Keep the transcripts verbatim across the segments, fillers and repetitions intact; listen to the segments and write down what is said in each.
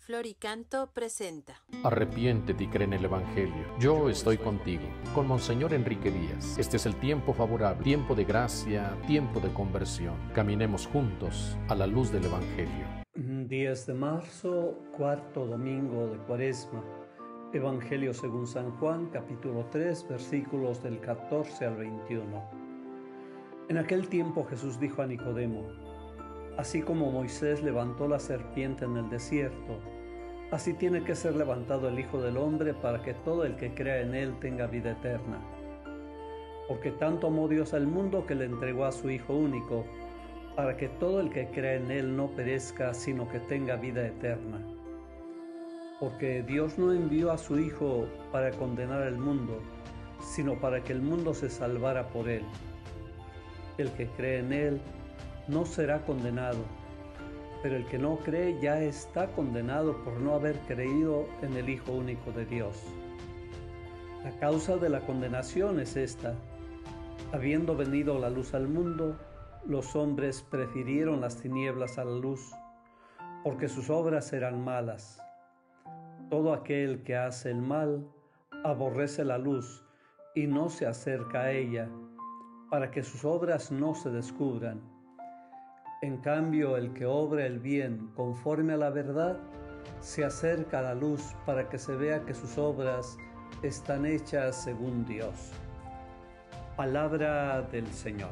Floricanto presenta. Arrepiéntete y cree en el Evangelio. Yo estoy contigo, con Monseñor Enrique Díaz. Este es el tiempo favorable, tiempo de gracia, tiempo de conversión. Caminemos juntos a la luz del Evangelio. diez de marzo, cuarto domingo de Cuaresma. Evangelio según San Juan, capítulo tres, versículos del catorce al veintiuno. En aquel tiempo Jesús dijo a Nicodemo: así como Moisés levantó la serpiente en el desierto, así tiene que ser levantado el Hijo del Hombre para que todo el que crea en él tenga vida eterna. Porque tanto amó Dios al mundo que le entregó a su Hijo único, para que todo el que crea en él no perezca, sino que tenga vida eterna. Porque Dios no envió a su Hijo para condenar al mundo, sino para que el mundo se salvara por él. El que cree en él no será condenado, pero el que no cree ya está condenado por no haber creído en el Hijo único de Dios. La causa de la condenación es esta: habiendo venido la luz al mundo, los hombres prefirieron las tinieblas a la luz, porque sus obras eran malas. Todo aquel que hace el mal aborrece la luz y no se acerca a ella, para que sus obras no se descubran. En cambio, el que obra el bien conforme a la verdad, se acerca a la luz para que se vea que sus obras están hechas según Dios. Palabra del Señor.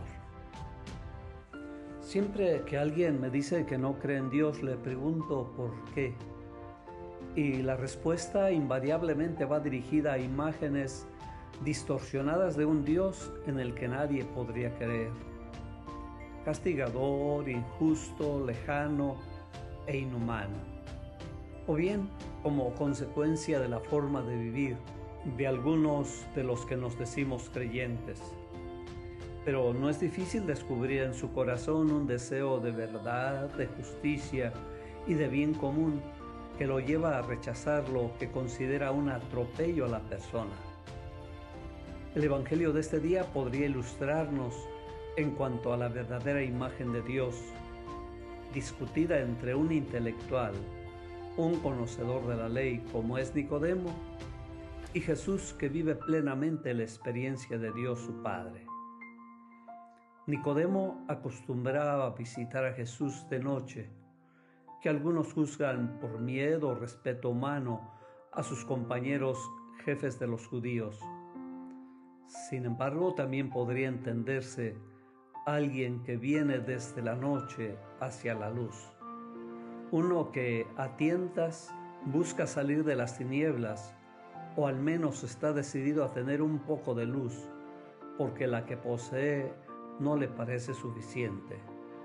Siempre que alguien me dice que no cree en Dios, le pregunto ¿por qué? Y la respuesta invariablemente va dirigida a imágenes distorsionadas de un Dios en el que nadie podría creer. Castigador, injusto, lejano e inhumano. O bien, como consecuencia de la forma de vivir de algunos de los que nos decimos creyentes. Pero no es difícil descubrir en su corazón un deseo de verdad, de justicia y de bien común que lo lleva a rechazar lo que considera un atropello a la persona. El Evangelio de este día podría ilustrarnos en cuanto a la verdadera imagen de Dios, discutida entre un intelectual, un conocedor de la ley como es Nicodemo, y Jesús, que vive plenamente la experiencia de Dios su Padre. Nicodemo acostumbraba a visitar a Jesús de noche, que algunos juzgan por miedo o respeto humano a sus compañeros jefes de los judíos. Sin embargo, también podría entenderse alguien que viene desde la noche hacia la luz, uno que a tientas busca salir de las tinieblas, o al menos está decidido a tener un poco de luz, porque la que posee no le parece suficiente.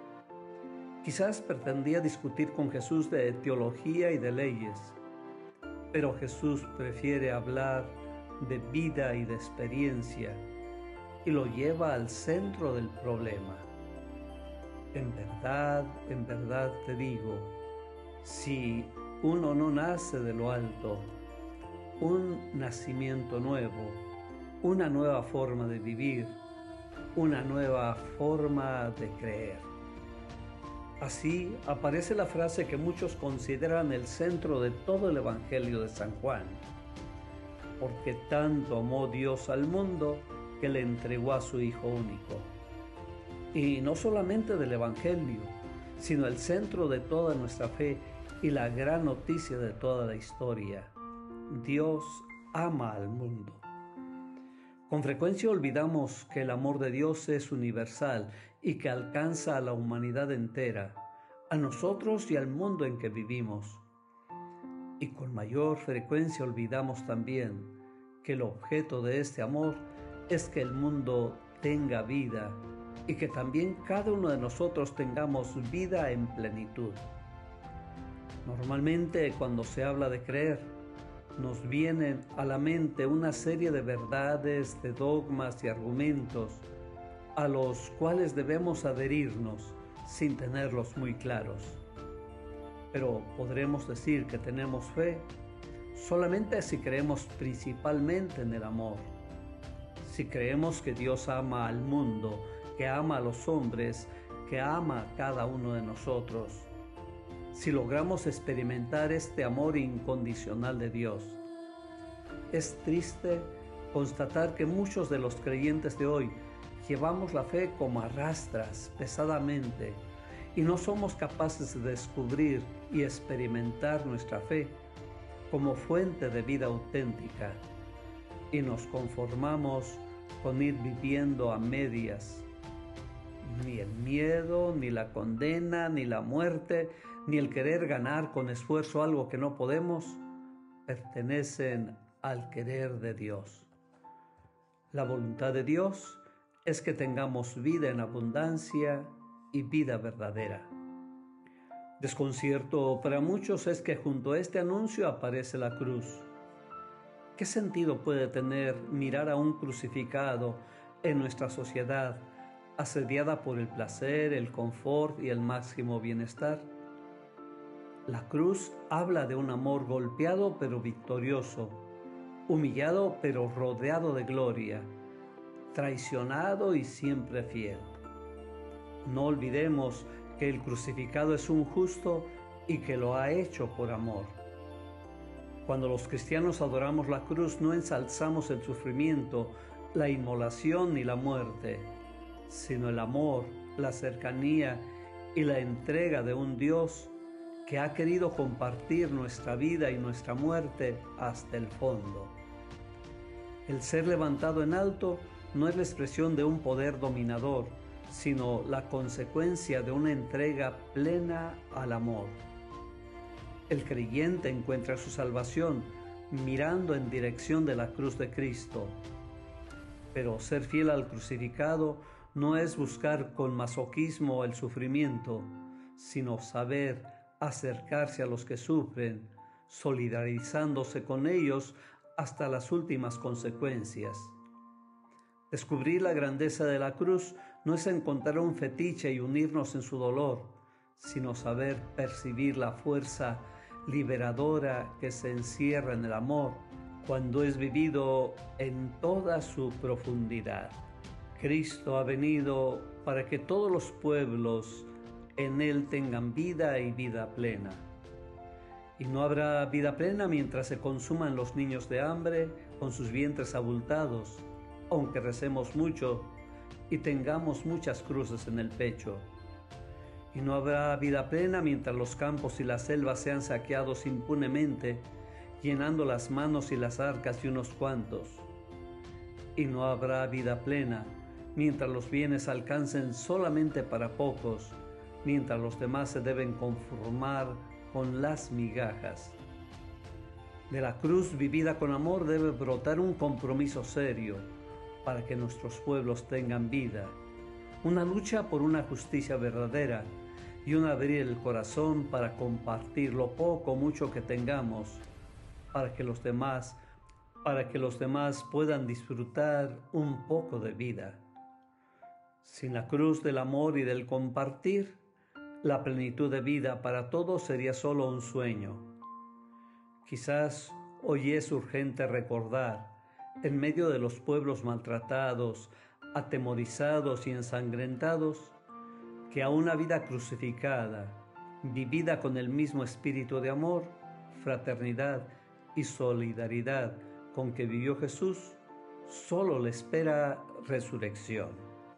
Quizás pretendía discutir con Jesús de teología y de leyes, pero Jesús prefiere hablar de vida y de experiencia, y lo lleva al centro del problema. En verdad, en verdad te digo, si uno no nace de lo alto, un nacimiento nuevo, una nueva forma de vivir, una nueva forma de creer. Así aparece la frase que muchos consideran el centro de todo el Evangelio de San Juan: porque tanto amó Dios al mundo que le entregó a su Hijo único. Y no solamente del Evangelio, sino el centro de toda nuestra fe y la gran noticia de toda la historia: Dios ama al mundo. Con frecuencia olvidamos que el amor de Dios es universal y que alcanza a la humanidad entera, a nosotros y al mundo en que vivimos. Y con mayor frecuencia olvidamos también que el objeto de este amor es que el mundo tenga vida y que también cada uno de nosotros tengamos vida en plenitud. Normalmente, cuando se habla de creer, nos vienen a la mente una serie de verdades, de dogmas y argumentos a los cuales debemos adherirnos sin tenerlos muy claros. Pero podremos decir que tenemos fe solamente si creemos principalmente en el amor, si creemos que Dios ama al mundo, que ama a los hombres, que ama a cada uno de nosotros, si logramos experimentar este amor incondicional de Dios. Es triste constatar que muchos de los creyentes de hoy llevamos la fe como arrastras pesadamente y no somos capaces de descubrir y experimentar nuestra fe como fuente de vida auténtica, y nos conformamos con ir viviendo a medias. Ni el miedo, ni la condena, ni la muerte, ni el querer ganar con esfuerzo algo que no podemos, pertenecen al querer de Dios. La voluntad de Dios es que tengamos vida en abundancia y vida verdadera. Desconcierto para muchos es que junto a este anuncio aparece la cruz. ¿Qué sentido puede tener mirar a un crucificado en nuestra sociedad, asediada por el placer, el confort y el máximo bienestar? La cruz habla de un amor golpeado pero victorioso, humillado pero rodeado de gloria, traicionado y siempre fiel. No olvidemos que el crucificado es un justo y que lo ha hecho por amor. Cuando los cristianos adoramos la cruz, no ensalzamos el sufrimiento, la inmolación ni la muerte, sino el amor, la cercanía y la entrega de un Dios que ha querido compartir nuestra vida y nuestra muerte hasta el fondo. El ser levantado en alto no es la expresión de un poder dominador, sino la consecuencia de una entrega plena al amor. El creyente encuentra su salvación mirando en dirección de la cruz de Cristo. Pero ser fiel al crucificado no es buscar con masoquismo el sufrimiento, sino saber acercarse a los que sufren, solidarizándose con ellos hasta las últimas consecuencias. Descubrir la grandeza de la cruz no es encontrar un fetiche y unirnos en su dolor, sino saber percibir la fuerza liberadora que se encierra en el amor cuando es vivido en toda su profundidad. Cristo ha venido para que todos los pueblos en Él tengan vida y vida plena. Y no habrá vida plena mientras se consuman los niños de hambre con sus vientres abultados, aunque recemos mucho y tengamos muchas cruces en el pecho. Y no habrá vida plena mientras los campos y las selvas sean saqueados impunemente, llenando las manos y las arcas de unos cuantos. Y no habrá vida plena mientras los bienes alcancen solamente para pocos, mientras los demás se deben conformar con las migajas. De la cruz vivida con amor debe brotar un compromiso serio para que nuestros pueblos tengan vida, una lucha por una justicia verdadera y un abrir el corazón para compartir lo poco o mucho que tengamos, para que los demás, para que los demás puedan disfrutar un poco de vida. Sin la cruz del amor y del compartir, la plenitud de vida para todos sería solo un sueño. Quizás hoy es urgente recordar, en medio de los pueblos maltratados, atemorizados y ensangrentados, que a una vida crucificada, vivida con el mismo espíritu de amor, fraternidad y solidaridad con que vivió Jesús, solo le espera resurrección.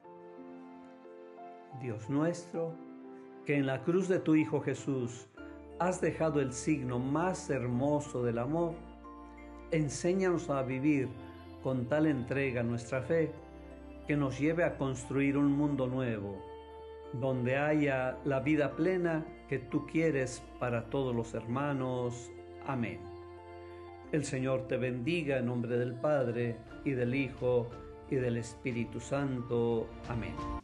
Dios nuestro, que en la cruz de tu Hijo Jesús has dejado el signo más hermoso del amor, enséñanos a vivir con tal entrega nuestra fe que nos lleve a construir un mundo nuevo, donde haya la vida plena que tú quieres para todos los hermanos. Amén. El Señor te bendiga en nombre del Padre, y del Hijo, y del Espíritu Santo. Amén.